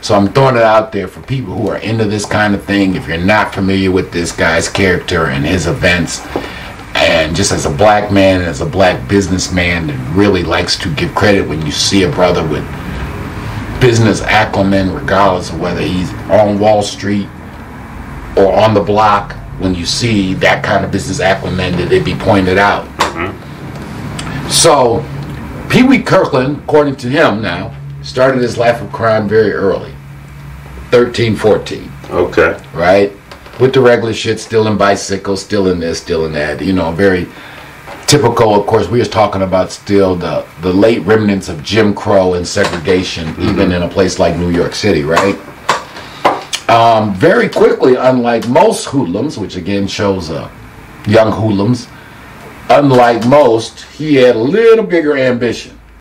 So I'm throwing it out there for people who are into this kind of thing. If you're not familiar with this guy's character and his events, and just as a black man, as a black businessman that really likes to give credit when you see a brother with business acumen, regardless of whether he's on Wall Street or on the block, when you see that kind of business acumen, that it be pointed out. So Pee Wee Kirkland, according to him now, started his life of crime very early, 13, 14. Okay. Right? With the regular shit, still in bicycles, still in this, still in that. You know, very typical. Of course, we was talking about still the late remnants of Jim Crow and segregation, even in a place like New York City, right? Very quickly, unlike most hoodlums, which again shows young hoodlums, unlike most, he had a little bigger ambition.